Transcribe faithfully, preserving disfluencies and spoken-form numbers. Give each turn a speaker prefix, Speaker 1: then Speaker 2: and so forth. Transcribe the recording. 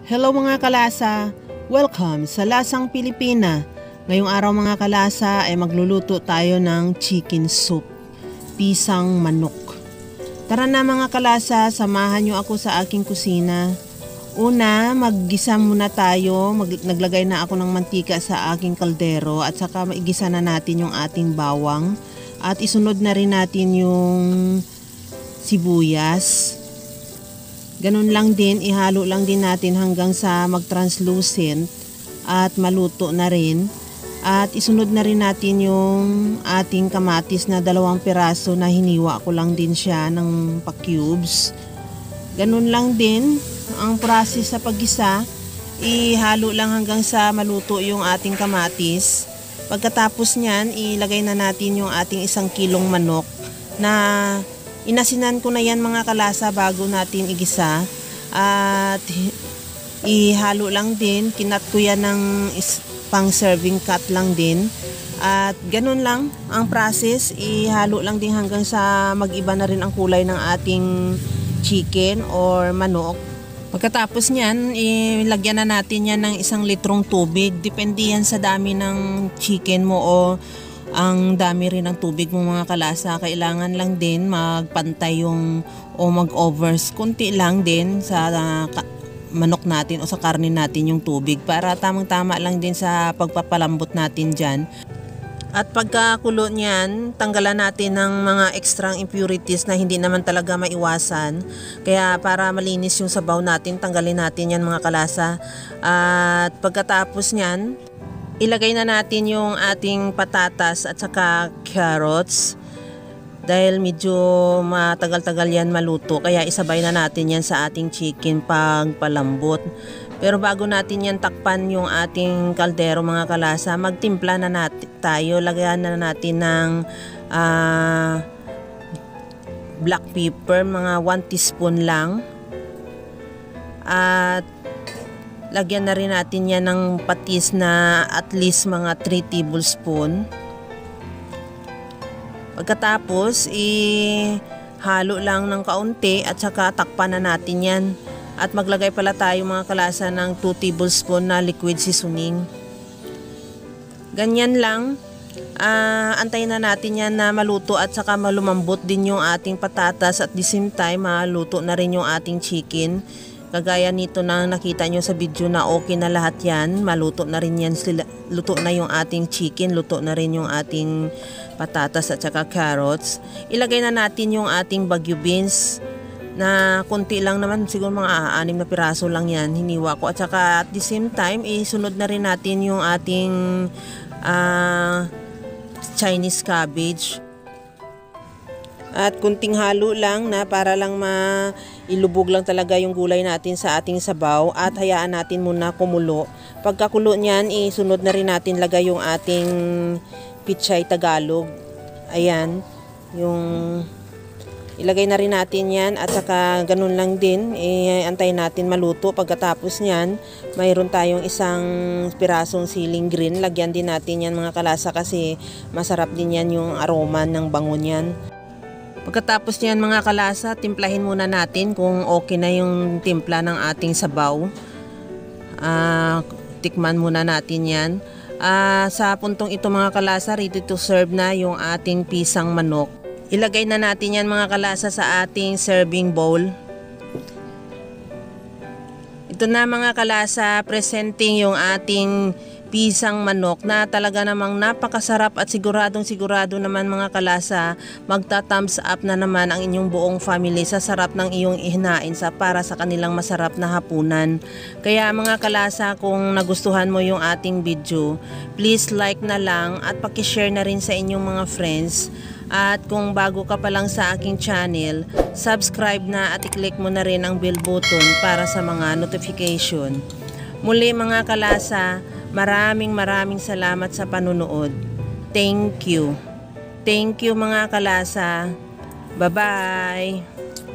Speaker 1: Hello mga kalasa! Welcome sa Lasang Pilipina. Ngayong araw mga kalasa ay magluluto tayo ng chicken soup, pisang manok. Tara na mga kalasa, samahan nyo ako sa aking kusina. Una, maggisa muna tayo. Mag naglagay na ako ng mantika sa aking kaldero at saka maigisa na natin yung ating bawang. At isunod na rin natin yung sibuyas. Ganun lang din, ihalo lang din natin hanggang sa mag-translucent at maluto na rin. At isunod na rin natin yung ating kamatis na dalawang piraso na hiniwa ko lang din siya ng pa-cubes. Ganun lang din ang process sa paggisa. Ihalo lang hanggang sa maluto yung ating kamatis. Pagkatapos nyan, ilagay na natin yung ating isang kilong manok na inasinan ko na yan mga kalasa bago natin igisa. At ihalo lang din, kinat ko yan ng pang serving cut lang din. At ganun lang ang process, ihalo lang din hanggang sa mag-iba na rin ang kulay ng ating chicken or manok. Pagkatapos nyan, ilagyan na natin yan ng isang litrong tubig. Depende yan sa dami ng chicken mo o ang dami rin ng tubig mo mga kalasa. Kailangan lang din magpantay yung o mag-overs konti lang din sa uh, manok natin o sa karne natin yung tubig para tamang-tama lang din sa pagpapalambot natin dyan. At pagkakulo niyan, tanggalan natin ng mga extra impurities na hindi naman talaga maiwasan. Kaya para malinis yung sabaw natin, tanggalin natin yan mga kalasa. At pagkatapos niyan, ilagay na natin yung ating patatas at saka carrots. Dahil medyo matagal-tagal yan maluto, kaya isabay na natin yan sa ating chicken pagpalambot. Pero bago natin yan takpan yung ating kaldero mga kalasa, magtimpla na natin tayo. Lagyan na natin ng uh, black pepper, mga one teaspoon lang. At lagyan na rin natin yan ng patis na at least mga three tablespoon. Pagkatapos, ihalo lang ng kaunti at saka takpan na natin yan. At maglagay pala tayo mga kalasa ng two tablespoon na liquid seasoning. Ganyan lang. Uh, antayin na natin yan na maluto at saka malumambot din yung ating patatas at the same time maluto na rin yung ating chicken. Kagaya nito na nakita nyo sa video na okay na lahat yan. Maluto na rin yan sila. Luto na yung ating chicken. Luto na rin yung ating patatas at saka carrots. Ilagay na natin yung ating bagyo beans na konti lang naman. Siguro mga anim na piraso lang yan. Hiniwa ko. At saka at the same time, isunod na rin natin yung ating uh, Chinese cabbage. At kunting halo lang na para lang mailubog lang talaga yung gulay natin sa ating sabaw at hayaan natin muna kumulo. Pagkakulo niyan, isunod na rin natin lagay yung ating pichay Tagalog. Ayan, yung ilagay na rin natin yan at saka ganun lang din, antayin natin maluto. Pagkatapos niyan, mayroon tayong isang pirasong siling green. Lagyan din natin yan mga kalasa kasi masarap din yan yung aroma ng bango niyan. Pagkatapos niyan mga kalasa, timplahin muna natin kung okay na yung timpla ng ating sabaw. Uh, tikman muna natin yan. Uh, sa puntong ito mga kalasa, ready to serve na yung ating pisang manok. Ilagay na natin yan mga kalasa sa ating serving bowl. Ito na mga kalasa, presenting yung ating pisang manok na talaga namang napakasarap at siguradong sigurado naman mga kalasa, magta-thumbs up na naman ang inyong buong family sa sarap ng iyong ihinain sa para sa kanilang masarap na hapunan. Kaya mga kalasa, kung nagustuhan mo yung ating video, please like na lang at paki-share na rin sa inyong mga friends. At kung bago ka pa lang sa aking channel, subscribe na at i-click mo na rin ang bell button para sa mga notification. Muli mga kalasa, maraming maraming salamat sa panunood. Thank you. Thank you mga kalasa. Bye-bye.